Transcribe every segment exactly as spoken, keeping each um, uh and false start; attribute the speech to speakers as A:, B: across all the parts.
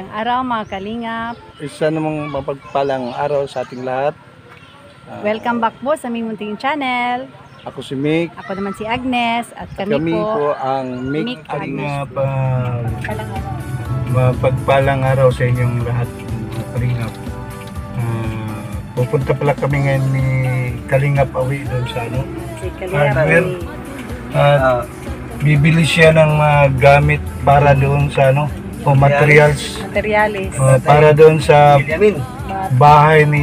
A: Magandang araw mga kalingap.
B: Isa namang mapagpalang araw sa ating lahat. Uh,
A: Welcome back po sa aming munting channel.
B: Ako si Mick.
A: Ako naman si Agnes at kami,
B: Kami
A: po,
B: po ang Mick,
A: Mick
B: Agnes.
A: Agnes.
B: Mapagpalang araw sa inyong lahat, Kalingap. Uh, pupunta pala kami ngayon ni Kalingap Awi doon sa ano.
A: Si Kalingap
B: Hardware.
A: Awi.
B: At uh, bibili siya ng mga gamit para doon sa ano, o materials.
A: Materialis.
B: Uh, para doon sa bahay ni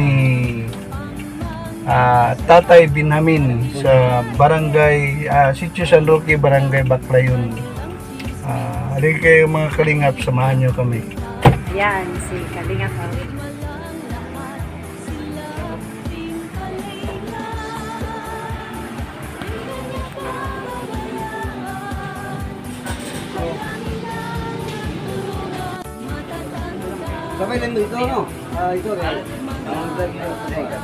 B: uh, Tatay Binhamin sa Barangay uh, Sitio San Roque, Barangay Baclayon. Uh, Halika kayo mga Kalingap, samahan nyo kami.
A: Yan, si Kalingap Awi.
C: Sabay lang ito, no? Ah, ito rin. Ang vlog na ito.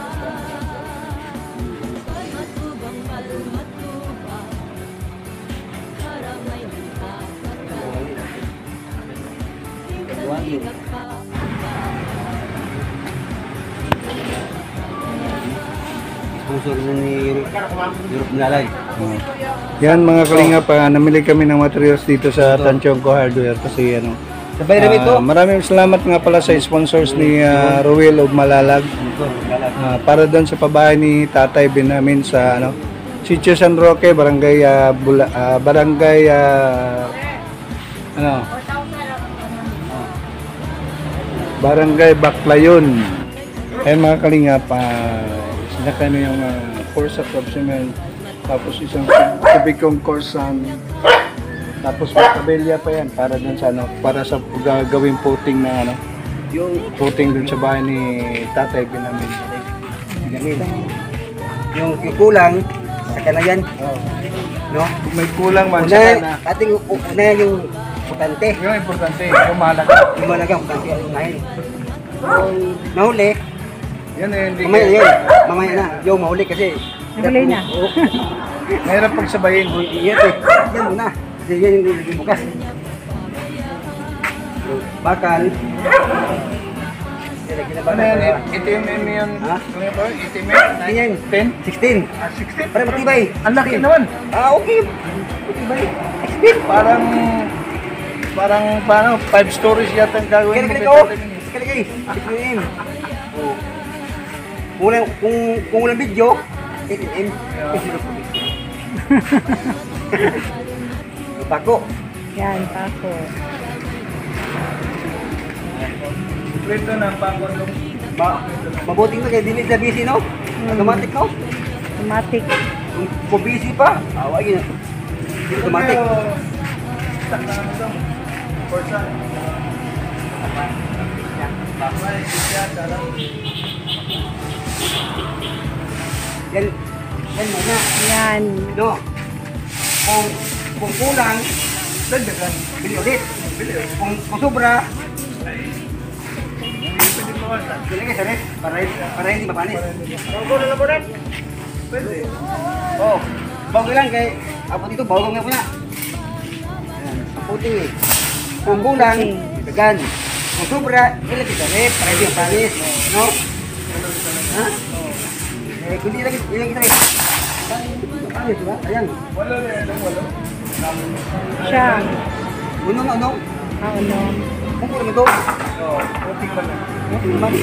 C: Sponsor na ni Europe Nalay.
B: Uh, yan mga Kalingap, uh, namili kami ng materials dito sa Tanchongco Hardware kasi ano,
C: Sabay rin ito.
B: Uh, maraming salamat nga pala sa sponsors ni uh, Ruel of Malalag uh, para doon sa pabahay ni Tatay Binhamin sa ano, Sitio San Roque, Barangay uh, Bula, uh, Barangay uh, ano Barangay Baclayon. Ayun mga Kalingap, uh, sinakay na yung uh, course of cement, tapos isang kubikong course um, tapos may tabelya pa yan para dun sa ano, para sa gagawing puting na ano, yung puting dun sa bahay ni Tatay Binhamin.
C: Yung kulang, saka na yan.
B: Oh.
C: No?
B: Kung may kulang man,
C: Una,
B: saka na.
C: ating una yung putante.
B: Yung importante, yung mahalaga.
C: Yung malaga, putante ang unahin. Yung nahuli,
B: Yan eh, hindi
C: mamaya yun. Mamaya na. Yung mahuli kasi.
A: Nahuli na.
C: Oo.
B: mahirap pagsabayin.
C: Yan eh. Yan muna. Kasi yan yung hindi bukas. Bakal.
B: Ano yan, itim M yan?
C: Ha?
B: Ano yan ba? itim M?
C: Yan.
B: ten?
C: sixteen.
B: Ah, sixteen?
C: Para matibay.
B: Ang laki naman.
C: Ah, okay. Matibay.
B: Parang, parang, parang, five stories yata ang gagawin.
C: Kaya
B: ni
C: ko.
B: Tatay Binhamin.
C: Kaya kaya. sixteen. Oh. Kung walang, kung, kung walang video, eighteen M. Bako.
A: Yan, tako.
B: Ito na, pangkon yung
C: Ma mabuting na kaya dinig na busy, no? Automatic, no?
A: Automatic.
C: Kung, kung busy pa, away yun. Automatic.
B: Stuck na ano daw. Forza.
C: Yan, yan muna.
A: Yan.
C: No? Kung, kung kulang,
B: Dagdagan.
C: bili ulit.
B: Bili.
C: Kung, kung sobra,
B: Hindi pwede mawasan.
C: bili kayo sa rest para, para hindi mapanis.
B: Bago na laboran. Pwede.
C: Oh, bago lang kay abot dito, bago nga po na. Yan, ang puting eh. Kung kulang, dagan. Kung sobra, bili kayo sa rest para hindi mapanis. No? Ha? Eh, kundi lagi, ilang kita rin. Panis, diba? Ayan.
B: Wala na yan. Wala.
A: Siya.
C: Uno, ano?
A: Ah, ano?
C: Kung kulang ito.
B: Oo. Okay pa na.
C: Okay naman.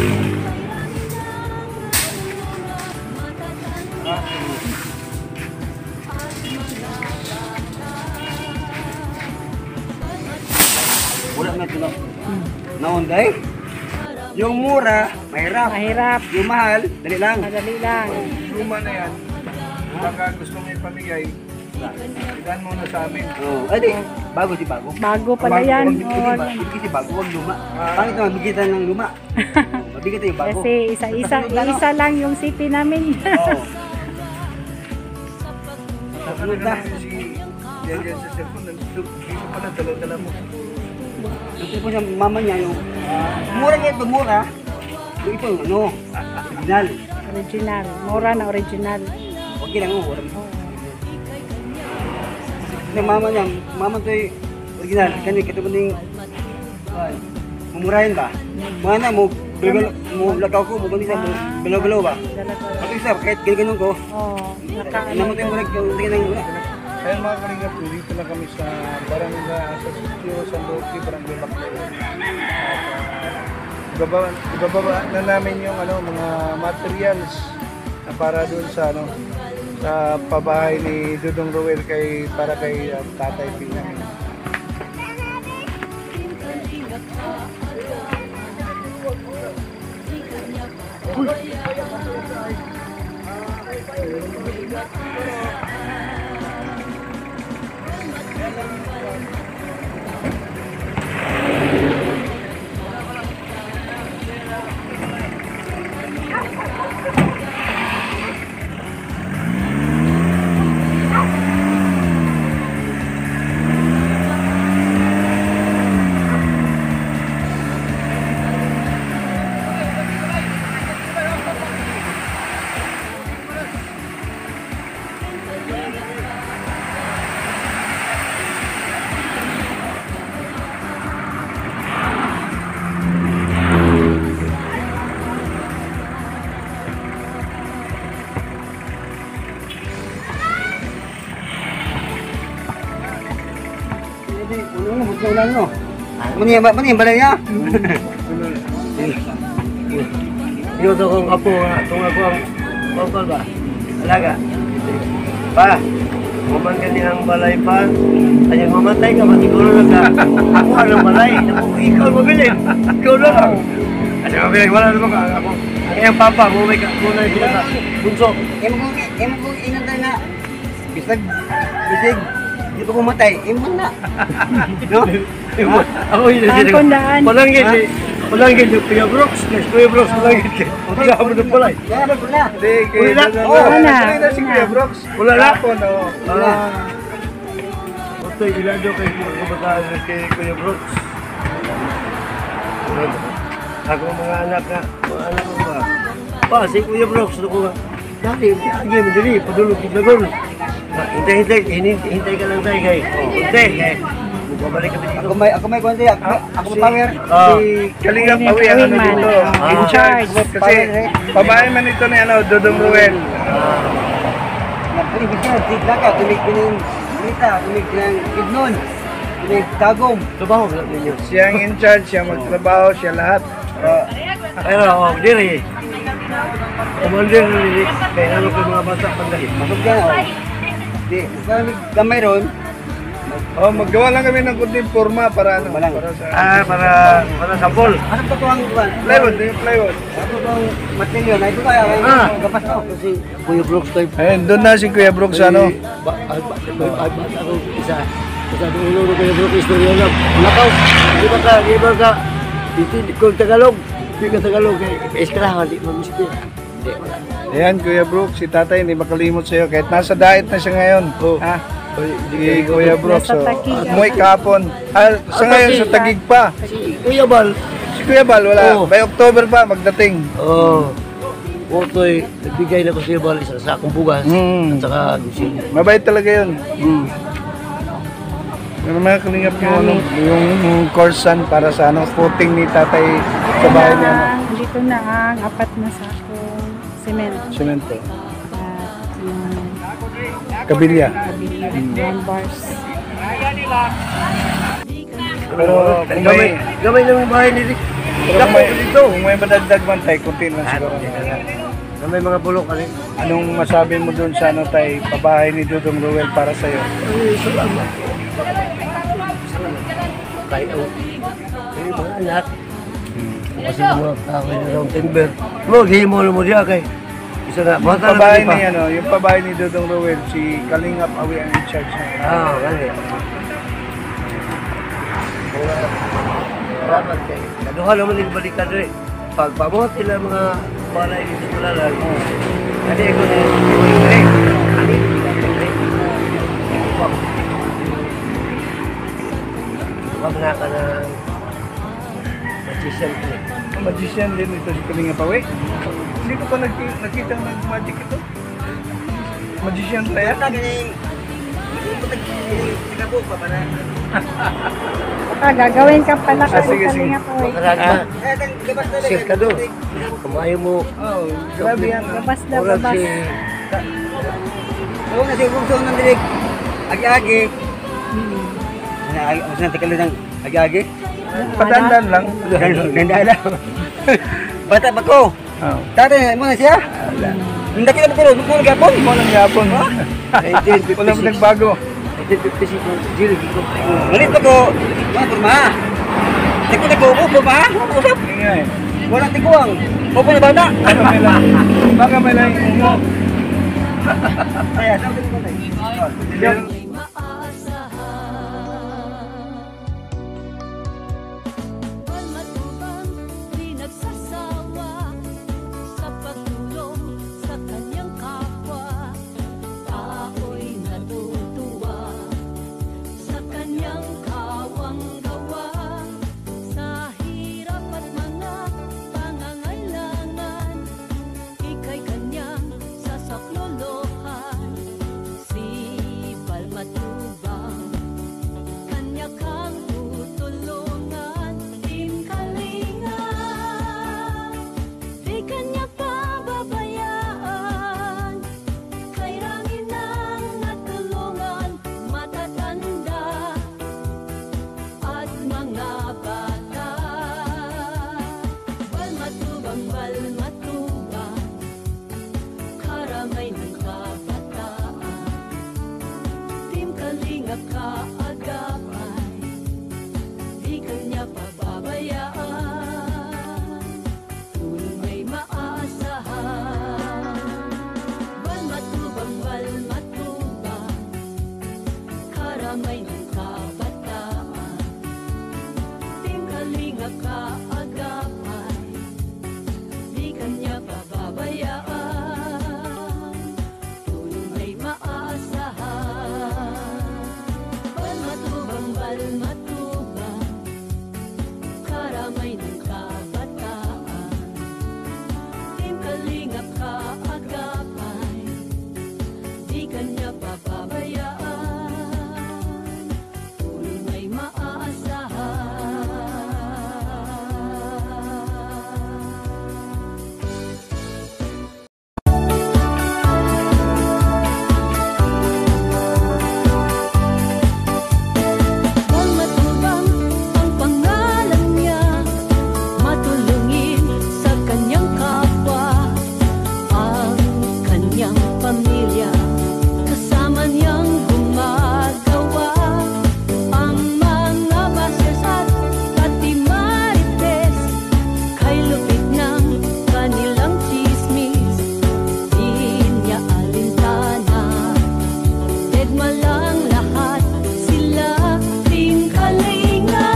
C: Wala na ito na. Naunday? Yung mura, mahirap.
A: Mahirap.
C: Yung mahal, dali lang.
A: Madali lang.
B: Luma na yan. Baka gusto mo ipamigay, ilan mo na sa amin.
C: Oh, ay di, bago si bago.
A: Bago pala
C: Bago,
A: yan.
C: Wag, hindi,
A: Oh,
C: ba, hindi si bago, wag luma. Pangit na mabigitan ng luma. Oh, mabigat yung bago.
A: kasi isa-isa isa lang yung sipi namin.
C: Oo.
B: Nasunod na. Si yan yan sa cellphone. Dito pala, dala-dala mo.
C: Ito po sa mama niya yung mura niya ito, mura. Yung ito, ano, original.
A: Original. Mura na original.
C: Okay lang, oh, wala mo. Kasi mama niya, mama to yung original. Kanya, kita mo yung, mumurahin ba? Mana mo, bilagalo, mo lagaw ko, mo ganito, mo bilaw-bilaw ba?
A: Dala ko.
C: Pati isa, kahit ganun ko,
A: Oh, naka
C: namatay mo rin, yung tingin ng
B: Ayun mga kalingap, dito na kami sa barangay, sa sitio, sa Loki, barangay Baclayon. At uh, ibaba, ibababa na namin yung ano, mga materials na para doon sa ano, sa pabahay ni Dudong Roel kay para kay uh, Tatay Pinang.
C: Ano mo, gusto lang no? Mani ba, mani balay niya?
D: Yo to kong apo nga, kung ako ang bangkol ba? Alaga. Pa, kuman ka nilang balay pa. Ayun, mamatay ka, masiguro na ka. Ako ang balay. Naku, ikaw mabilin. Ikaw na lang. Ano mabilin, wala naman ka. Ako, ang iyang papa, bumay ka. Muna yung sila sa bunso.
C: Imo ko, imo ko inantay na. Bisag, bisig, di ko pumatay, imo na. No?
D: Ako yun.
A: Daan kung daan.
D: Palangin, eh. Palangin yung Kuya Brooks. Kuya Brooks, palangin ka. Wala mo ng balay.
C: Kaya ba na?
B: Hindi, kay
D: Wala.
B: Dudong
A: Oh,
B: Roel.
A: wala.
B: Actually, na si Kuya Brooks.
D: Wala na.
B: Hapon, oh.
C: Wala.
D: Ito yung ilado kay kabataan kay Kuya Brooks. Ako mga anak na, mga anak ko ba? Pa, si Kuya Brooks, ano ko nga? Dati, hindi mo dali, padulog yung lagon. Hintay, hintay, hintay, hintay ka lang tayo kay. Hintay, kay. Bumabalik kami dito.
C: Ako may, ako may konti, ako, ako may power.
D: Ah,
B: Si Kalingap Awi ang ano
A: Kawiman.
B: dito.
D: Ah.
B: In charge. Kasi pabahay man ito ni ano, Dudong Roel.
C: Nagpalibig ka, tigla ka, tumig ng Lita, tumig ng Kidnon, tumig Tagom.
D: trabaho lang ninyo.
B: Siya ang in charge, siya magtrabaho, siya lahat.
D: Pero, oh, diri. Commander ni kaya ano ko mga bata pandahit.
C: Masog ka na, oh. Di, kami gamay ron,
B: Oh, maggawa lang kami ng kunting forma para ano,
C: Walang.
B: para sa
D: Ah, para, para sampol.
C: ano pa ito ang iwan?
B: plywood, yung plywood.
C: Ano pa ang matilyo na ito kaya,
D: Ah.
C: gapas ko.
D: Kasi Kuya Brooks type.
B: Ayun, doon na si Kuya Brooks ano.
D: Ba, ay, ba, ay, ay, ba, ako isa. Isa ng ulo ng Kuya Brooks, istorya lang. Nakaw, di ba ka, di ba ka, hindi ko Tagalog. Hindi ka Tagalog, kay eskrahan, di mo mismo. Hindi, wala.
B: Ayan, Kuya Brooks, si tatay hindi makalimot sa'yo. Kahit nasa diet na siya ngayon.
D: Oh.
B: Ha?
D: Oy,
B: Si Kuya Brooks,
A: Nasa
B: oh.
A: Taguig.
B: Umuwi kahapon. Ah, sa
D: Ah,
B: ngayon,
D: kasi-
B: sa Taguig pa.
D: Kasi Kuya Bal,
B: Si Kuya Bal, wala.
D: Oh.
B: By October pa, magdating.
D: oh, Otoy, nagbigay na ko sa Bal, isang sakong bugas,
B: Mm.
D: at saka gusin.
B: Mabait talaga yun.
D: Mm.
B: Pero mga kalingap yung, ano, yung coursean para sa ano, footing ni tatay sa bahay niya. Ano,
A: Dito na ang apat na sakong cement.
B: semento.
A: At yung
B: Kabilya.
A: kabilang one bars.
B: Pero kung
D: Gamay,
B: may,
D: gamay lang yung bahay ni Rick.
B: pero kung may, kung may madagdag man tayo, kunti lang siguro.
D: Gamay mga bulok kasi.
B: Anong masabi mo dun sa ano tayo, pabahay ni Dudong Roel para sa'yo?
D: Ay, salamat. Kahit ako. Ay, mga anak. Kasi mga kakoy na round timber. Mo, gihimo mo diya kay. Isa na,
B: Yung
D: bata na
B: pabahay
D: pa.
B: ni, ano, yung pabahay ni Dudong Roel, si Kalingap Awi ang in charge niya.
D: Ah, gani. Salamat kay. Kaduha naman yung balikan rin. Pag pamuhat sila mga balay dito sa lalan. Kani ako na yung rin. Kani, Wag na ka na magsisyal ko eh.
B: Ang magician din ito si Kalingap Awi. Hindi ko pa nagki- nakita ng magic ito. Magician pa yan.
C: Kaya gani, hindi ko tag-ikabog pa ba na?
A: ka, gagawin ka pala
B: Ah, sige,
A: kasi
B: sige.
A: kalinga po.
D: Makaragma.
C: Eh, tang gabas na
D: Share ka doon. Kumayo mo.
B: Oh, grabe yan.
A: Labas na,
D: Murag
A: labas.
D: si...
C: Oo na siya kung saan nandirig. Agi-agi. Na ay usan tikalo ng agi-agi.
B: Padandan lang.
C: Nandala. Bata ba ko?
B: Oh.
C: Tatay mo na siya.
B: Wala.
C: Hindi kita pagkulo, pagkulo gapon.
B: Mo lang yapon. Wala mo nagbago.
D: nineteen fifty-six mo si Jiri. Giko.
C: Ngalit pa ko. Mga purma. Tiko na ko, purma. Usap.
B: Hindi nga eh.
C: Walang tikuang. Opo na bata.
B: Baka may lang. Baka may lang. Umo.
C: Kaya, sabi ko tayo.
B: Yan.
E: Matubang di nagsasawa sa pagtulong sa kanyang kapwa. Tao'y natutuwa sa kanyang kawang gawa. Sa hirap at mga pangangailangan, ika'y kanyang sasaklolohan. Si Balmatubang, kanya kang tutulungan. Team Kalinga, di kanya pababayaan. Kay ranginang natulungan, matatanda at mga bata. Balmatubang, Balmatubang, karamay ng kabataan. Team Kalinga kaagapay, di kanya pababayaan. Tulong may maasahan. Balmatubang, Balmatubang, karamay ng kabataan. Team Kalinga kaagapay, di kanya pababayaan. Tulong may maasahan. Balmatubang, Balmatubang, karamay ng kabataan. Team Kalinga kaagapay, di kanya pababayaan. Tulong may maasahan. Balmatubang ang pangalan niya, matulungin sa kanyang kapwa. Ang kanyang pamilya, kasama niyang gumagawa. Ang mga bases at pati marites, kay lupit ng kanilang chismis. Di niya alintana, dedma lang lahat sila. Team Kalinga,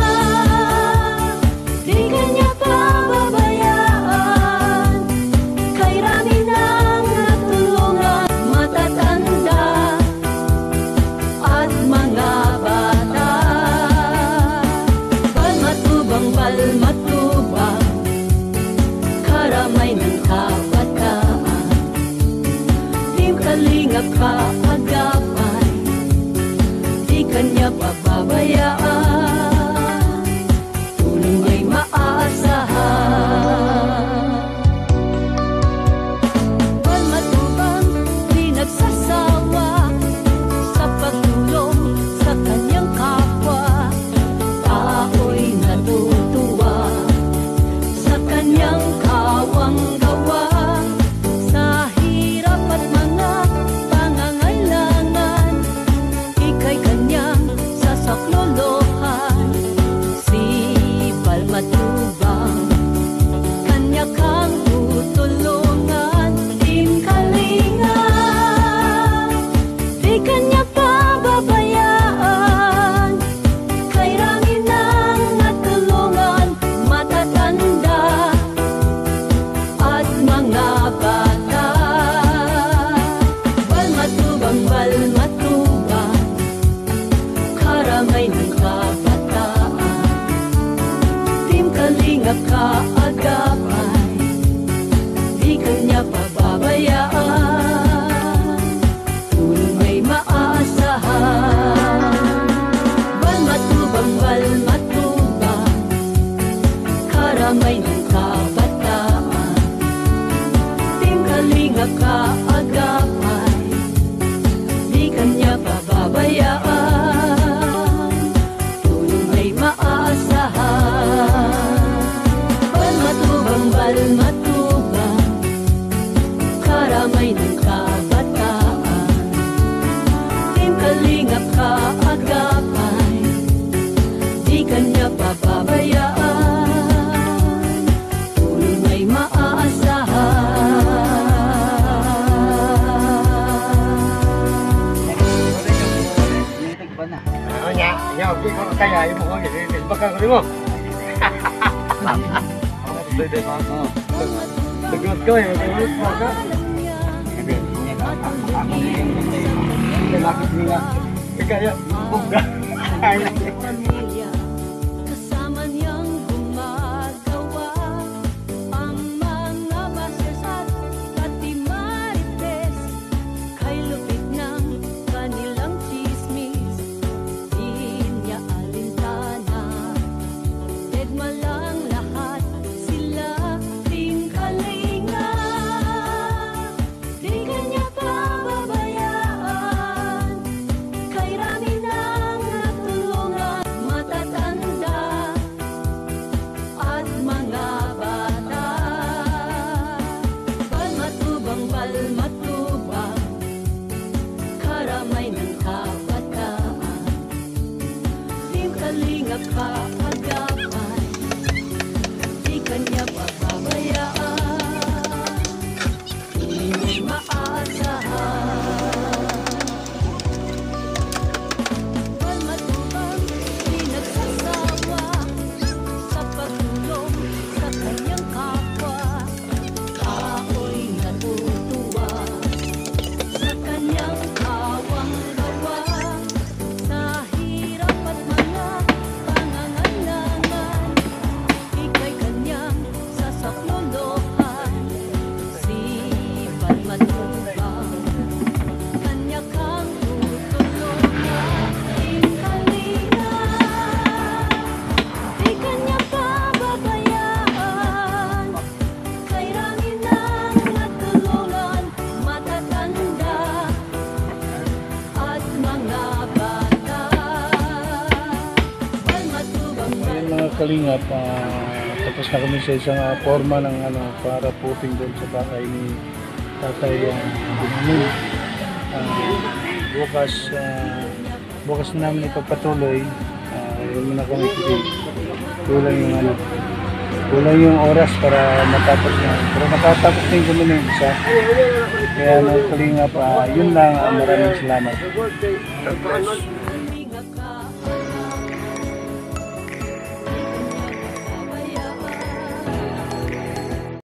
E: di kanya pababayaan. Kay rami nang natulungan, matatanda at mga bata. Balmatubang, Balmatubang, karamay ng kabataan. Team Kalinga kaagapay, di kanya pababayaan. Tulong may maasahan. Balmatubang di nagsasawa sa pagtulong sa kanyang kapwa. Tao'y natutuwa sa kanyang kawang gawa. Sa hirap at mga pangangailangan, ika'y kanyang sasaklolohan. Si Balmatubang, kanya kang tutulungan. Team Kalinga, di kanya pababayaan. Kay ranginang natulungan, matatanda at mga bata. Balmatubang, Balmatubang, karamay ng kabataan. Team Kalinga kaagapay, di kanya pababayaan. Tulong may maasahan. Balmatubang, Balmatubang, ng kabataan. Team Kalinga kaagapay, di kanya pababayaan, tulong ay maaasahan. Balmatubang, balmatubang, karamay ng kabataan. Team Kalinga kaagapay, di kanya pababayaan, tulong ay maaasahan.
C: Nitig ba na?
D: Ano niya? Niya, okay ko kaya yung mga ganyan. Bakal ko rin mo. Pwede ba?
C: Oo.
D: Lagot ko eh. Lagot mo ka.
C: Sabi, niya ka. Ako na yung lalaki nila.
D: Kaya, buga.
E: Pamilya, kasama niyang gumagawa ang mga bases at pati marites. Kay lupit ng kanilang chismis, di niya alintana. Tegma lang lahat sila, Team Kalinga. Di kanya pababayaan, kay rami nang natulungan matatanda at mga bata. Balmatubang, balmatubang, karamay ng kabataan. Team Kalinga kaagapay, di kanya pababayaan, hindi maasahan. Balmatubang, di nagsasawa sa pagtulong sa kanyang kapwa. Tao'y natutuwa sa kanyang kawang gawa. Sa hirap at mga pangangailangan, ika'y kanyang sasaklolohan. Si Balmatubang, kanya kang tutulungan. Team Kalinga, di kanya pababayaan, kay rami nang natulungan matatanda at mga bata. Balmatubang,
B: Ayun mga kalingap, ah, tapos na kami sa isang ah, forma ng ano, para puting doon sa bahay ni Tatay uh, Binamin. Ah, bukas, ah, bukas na namin ipagpatuloy. Uh, yun muna kami kilig. Kulang yung ano, kulang yung oras para matapos na. Pero nakatapos din kami ng isa. Kaya mga kalingap, ah, yun lang, ah, maraming salamat.